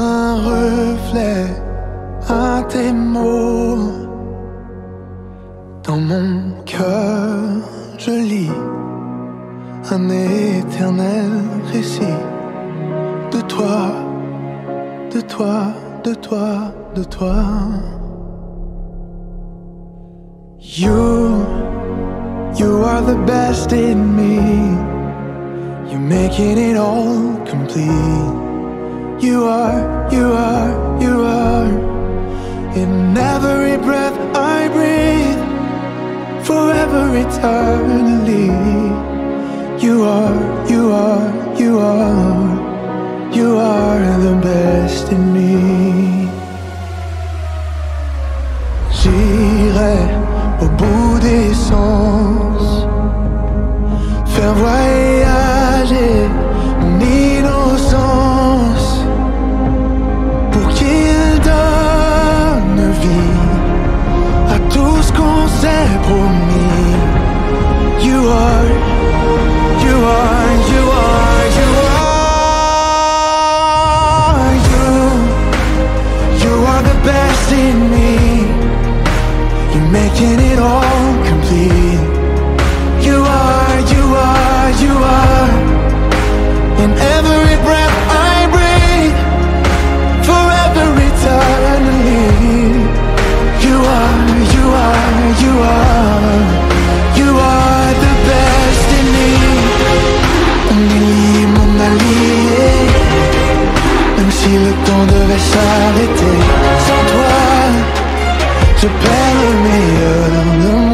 un reflet à tes mots. Dans mon cœur, je lis un éternel récit de toi, de toi, de toi, de toi. You are the best in me. You're making it all complete. You are, you are, you are. In every breath I breathe, forever, eternally. You are, you are, you are. You are the best in me. J'irai au bout des sens, faire voyager mon innocence, pour qu'il donne vie à tout ce qu'on s'est promis. You are, you are, you are, you are, you are the best in me. You're making it all complete. You are, you are, you are. In every breath I breathe, forever, eternally. You are, you are, you are. You are the best in me. Mon allié, même si le temps devait s'arrêter, sans toi je perds le meilleur de moi.